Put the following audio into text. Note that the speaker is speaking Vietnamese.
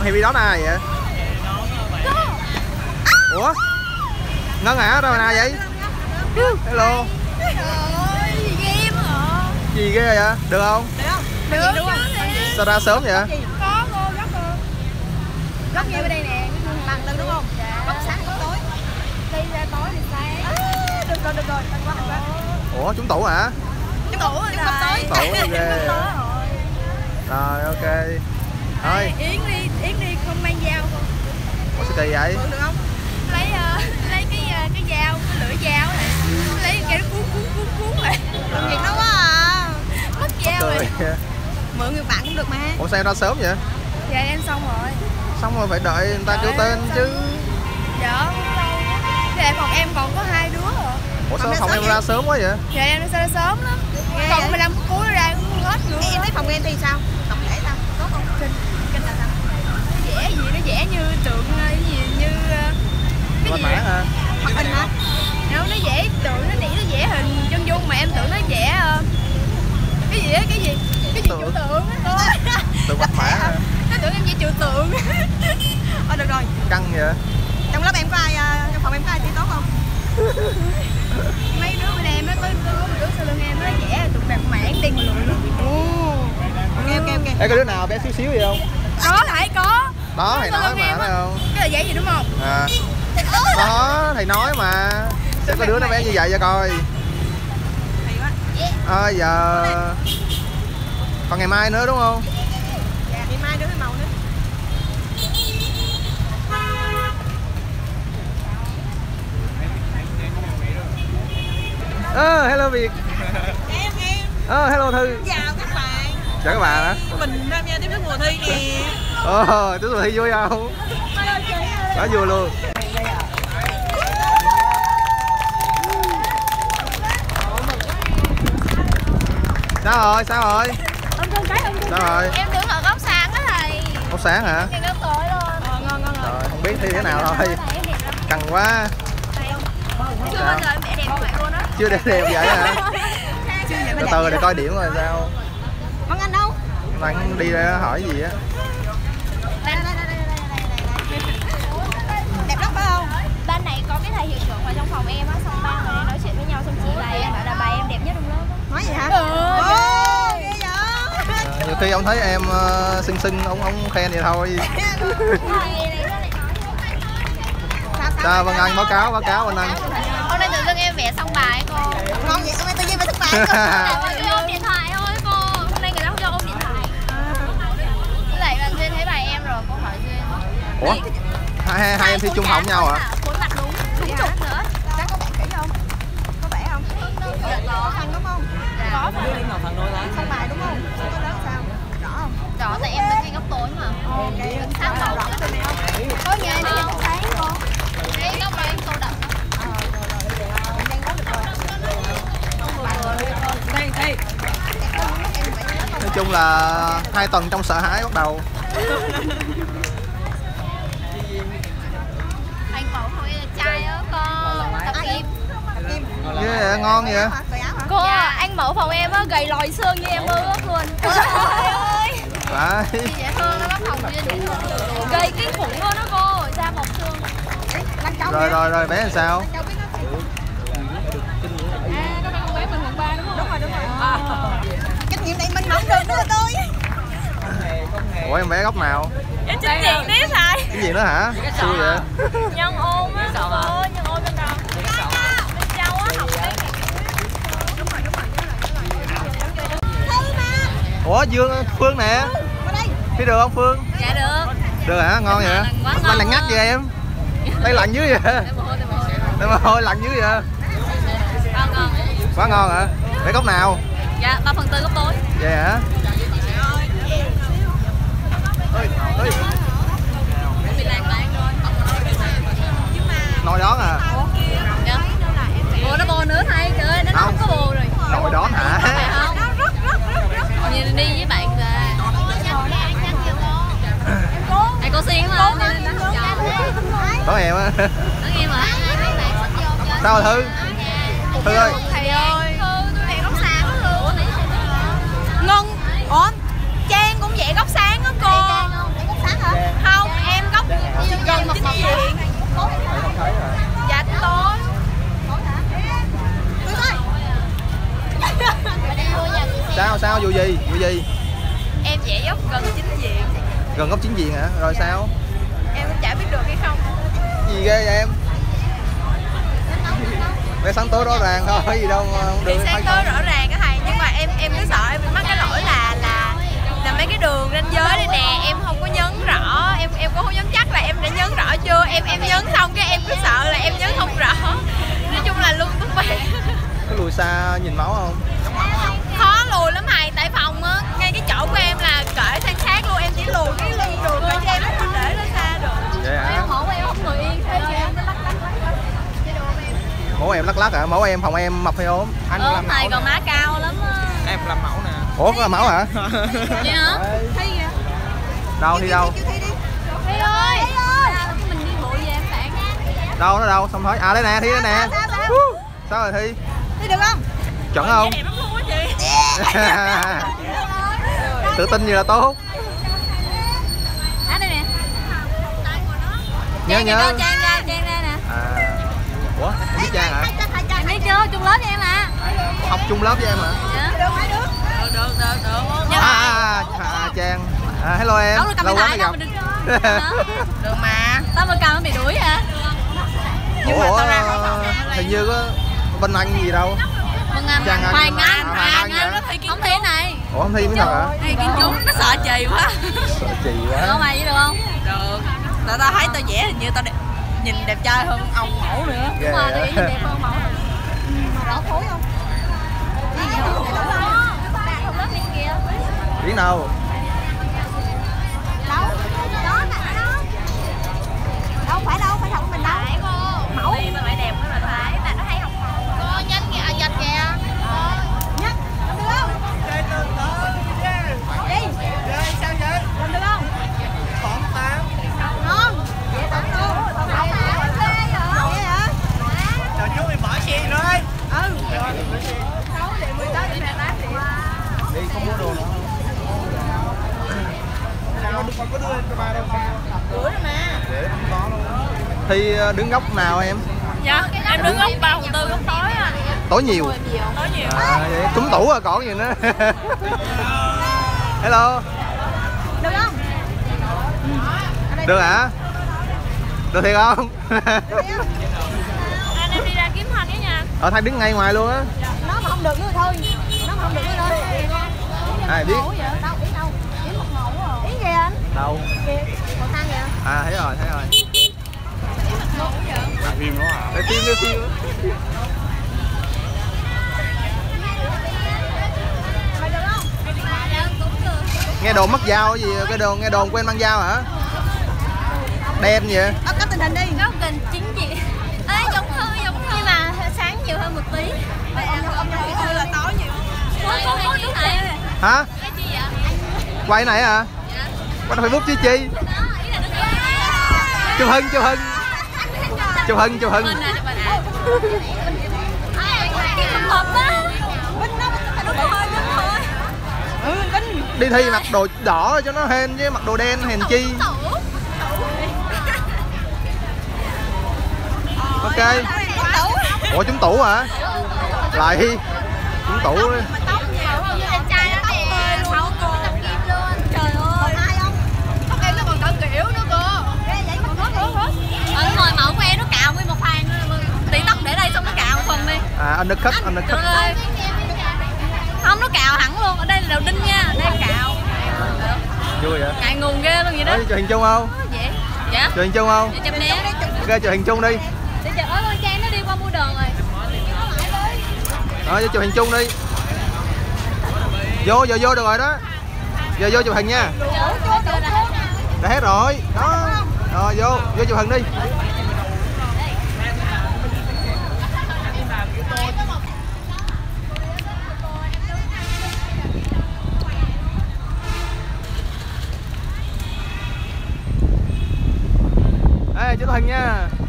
Hay đi đón ai vậy? Ủa? Ngân hả? Đâu nào vậy? Hello. Gì ghê vậy? Được không? Được đúng không? Sao ra sớm vậy? Có cô gấp như ở đây nè, bằng lên đúng không? Dạ. Gấp sáng gấp tối. Đi ra tối thì sáng. Được rồi, anh quá. Ủa trúng tủ hả? Trúng tủ rồi. Tủ ghê. Rồi ok. Thôi. Yến đi không mang dao không? Ủa sao kỳ vậy? Được không? Lấy cái dao, cái lưỡi dao này. Lấy cái nó cuốn rồi. Làm việc nó quá à. Mất dao rồi. Mượn người bạn cũng được mà. Ủa sao em ra sớm vậy? Dạ em xong rồi. Xong rồi phải đợi người ta kêu tên chứ. Dạ dạ phòng em còn có 2 đứa rồi. Ủa sao phòng em ra sớm quá vậy? Dạ em ra sớm lắm. Còn 15 phút cuối ra cũng hết nữa. Em thấy phòng em thì sao? Tổng thể sao? Tốt không? Kinh là sao? Vẽ gì nó vẽ như tượng cái gì như cái gì hả? Hoạt hình hả? Đâu nó vẽ tượng nó vẽ hình chân dung mà em tưởng nó vẽ cái gì á cái gì trừu tượng á. Tượng Bạch Mã hả? Nó tưởng em vẽ trừu tượng. Được rồi. Căng vậy? Trong lớp em có ai, trong phòng em có ai thi tốt không? Mấy đứa bên em á, có một đứa sau lưng em nó vẽ tụi bạc mãn đen lụi luôn. Ok. Ê có đứa nào bé xíu vậy không? Có lại có. Đó thầy nói mà phải không? Cái là giấy gì đúng không? À. Đó thầy nói mà. Sẽ có đứa nó bé như vậy cho coi. Hay quá. Giờ còn ngày mai nữa đúng không? Dạ, ngày mai đứa màu nữa. Hello Việt. Em. Hello Thư. Chào các bạn. Chào các bạn hả? Mình tham gia tiếp sức mùa thi nè. Tiếp mùa thi vui không? Quá vui luôn. Sao rồi? Sao rồi? Em đứng ở góc sáng đó thầy. Góc sáng hả? Cái góc tối luôn. Ngon rồi. Rồi không biết thi thế nào thôi. Căng quá. Chưa bao giờ em vẽ đẹp như vậy luôn á. Chưa đẹp vậy hả? Từ từ để coi điểm rồi sao. Con anh đâu? Anh đi ra hỏi gì á. Đẹp lắm phải không? Ban này có cái thầy hiệu trưởng vào trong phòng em á, xong ba người nói chuyện với nhau xong chị bài em bảo là bài em đẹp nhất trong lớp. Nói gì hả? Ghê vậy. Nhiều khi ông thấy em xinh ông khen vậy thôi. Sao Vân Anh báo cáo Vân Anh. Hôm nay tự dưng em vẽ xong bài cô. Ngon vậy, hôm nay tự nhiên vẽ xong bài cô. Ôm điện thoại thôi cô. Hôm nay người ta không cho ôm điện thoại. Với lại bạn Duyên thấy bài em rồi, cô hỏi Duyên. Ủa? Hai em thi chung phòng nhau hả? Khuôn mặt đúng trục nữa. Chắc có bạn kỹ không? Có vẽ không? Có phần đúng không? Có phần. Xong bài đúng không? Có lớp sao? Rõ không? Rõ tại em đứng ngay góc tối mà. Ok. Sáng màu rõ bên này không? Có nghe nó nhìn sáng cô. Đấy góc đó em tô đậm. Nói chung là 2 tuần trong sợ hãi bắt đầu. Anh mẫu không là trai đó con. Tập kim. Yeah, ngon vậy. Cô, anh mẫu phòng em á, gầy lòi xương như em mơ ước luôn. Trời ơi. Đấy. Dễ thương nó phòng Duyên dễ thương. Gầy kinh khủng luôn đó cô, da bọc xương. Rồi bé làm sao? Các bạn con bé mình quận 3 đúng không? Đúng rồi. Trách nhiệm này mình không được nữa tôi. Ủa em bé góc nào? Em chính diện tiếp thầy. Cái gì nữa hả? Xui vậy. Nhân ôn á, cô, nhân ôn bên đâu? Bên châu á, học đấy. Đúng rồi. Ủa Phương nè. Thi được không Phương? Dạ được. Được hả? Ngon vậy? Đây lạnh ngắt vậy em? Đây lạnh dữ vậy? Đây mà thôi lạnh dữ vậy? Ngon. Quá ngon hả? Để góc nào? Dạ, 3/4 góc tối. Vậy hả? Ơi. Bị lạc bạn rồi. Nồi đón à? Dạ. Ủa nó bồ nữa thầy, trời ơi, nó không có bồ rồi. Nồi đón hả? Phải không? Nhìn đi với bạn kìa. Thầy cô xiên mà. Đón em á. Đón em hả? Sao rồi Thư ơi. Thầy ơi, tôi vẽ góc sáng đó luôn. Ngân, ủa Trang cũng vẽ góc sáng đó cô. Vẽ góc sáng hả? Không. gì? Em vẽ dốc gần chính diện. Gần góc chính diện hả? Rồi Dạ. sao? Em cũng chả biết được hay không. Gì ghê vậy em? Bé sáng tối rõ ràng thôi, gì đâu mà không được. Thì sáng tối rõ ràng á thầy, nhưng mà em cứ sợ em mắc cái lỗi là mấy cái đường ranh giới đây nè, em không có nhấn rõ, em cũng không dám chắc là em đã nhấn rõ chưa. Em nhấn xong cái em cứ sợ là em nhấn không rõ. Nói chung là lung tung bét. Có lùi xa nhìn máu không? Khó lùi lắm thầy, tại phòng á, ngay cái chỗ của em là cỡ sang sát luôn, em chỉ lùi cái lưng đường thôi chứ em không để nó xa được. Vậy hả? Mẫu em không ngồi yên thế chứ em lắc. Mẫu em lắc lắc hả? Mẫu em phòng em mập hay ốm? Anh làm thầy còn má cao lắm á. Em làm mẫu nè. Ủa có làm mẫu hả? Vậy hả? Thi kìa. Đâu thi đâu? Thi ơi. Mình đi bộ về em bạn. Đâu nó đâu? Xong thôi. À đây nè, thi đây nè. Sao rồi Thi? Thi được không? Chuẩn không? Đẹp lắm luôn á chị. Tự tin gì là tốt. Đây nè. Nhớ. Trang ra nè. À. Ủa, em biết Trang hả? Em biết chưa? Chung lớp với em à. Học chung lớp với em hả? Được mấy đứa. Được. Trang. À, hello em. Lâu quá mới gặp. Được mà. Tao mà cầm nó bị đuổi hả? Ủa, hình như có Vinh Anh gì đâu. Trang Anh. Hoàng Anh nó thi kiến trúc này. Ủa không thi mới thật hả? Thi kiến trúc nó sợ chì quá. Sợ chì quá. Có mày vậy được không? Được. Tao thấy tao vẽ hình như tao nhìn đẹp trai hơn ông mẫu nữa. Đúng rồi, tôi nhìn đẹp hơn mẫu. Mà đỏ thối không? Biết đâu? Đâu? Đó nè đó. Đâu phải học mình đâu. Mẫu. Mà phải đẹp mới là phải, mà nó hay học mẫu. Cô nhanh kìa, dạch kìa. Nhắc, làm được không? Chơi từ từ. Đi. Chơi sao vậy? Làm được không? Khoảng 8. Ngon. Vậy tao luôn. Vậy hả? Trời chú mày bỏ xe rồi. Ừ. Đi không mua đồ nữa. Nào được có đưa cho ba đâu. Gửi rồi mà. Để không có luôn. Thi đứng góc nào em? Dạ, em đứng góc 3/4 góc tối à. Tối nhiều. Tối nhiều. À, vậy trúng tủ rồi còn gì nữa. Hello. Được không? Được hả? Được thiệt không? Anh em đi ra kiếm Thanh cái nha. Thanh đứng ngay ngoài luôn á. Nó mà không được nữa thôi. Nó mà không được nữa thôi. Ai biết? Đâu, biết đâu. Kiếm một mẫu rồi. Ý kìa anh. Đâu? Kìa, cầu thang kìa. À thấy rồi. Làm phim đó hả? Để phim. Mày được không? Cũng được. Nghe đồn mất dao gì? Nghe đồn quen mang dao hả? Đen vậy? Có tình hình đi. Có tình chính gì? Ê, giống Thư. Nhưng mà sáng nhiều hơn một tí. Ông kỹ Thư là tối nhiều hơn. Có đúng này. Hả? Cái gì vậy? Quay này hả? Dạ. Quay Facebook chứ chi? Chụp hình. Bên này là cái không hợp á. Vinh nó hơi thôi. Vinh. Đi thi mặc đồ đỏ cho nó hên chứ mặc đồ đen hèn chi. Ok. Ủa trúng tủ hả? Lại trúng tủ. Ngồi mẫu của em nó cạo nguyên một hàng, tỉ tóc để đây xong nó cạo một phần đi. À undercut. Không, nó cạo hẳn luôn, ở đây là đầu đinh nha, đây cạo. Vui vậy? Ngại ngùng ghê luôn vậy đó. Chụp hình chung không? Dạ. Chụp hình chung không? Chụp nè. Ok chụp hình chung đi. Để chụp ở con Trang nó đi qua mua đồ rồi. Rồi chụp hình chung đi. Vô được rồi đó. Giờ vô chụp hình nha. Đã hết rồi. Đó. Rồi vô chụp hình đi. Ê chụp hình nha.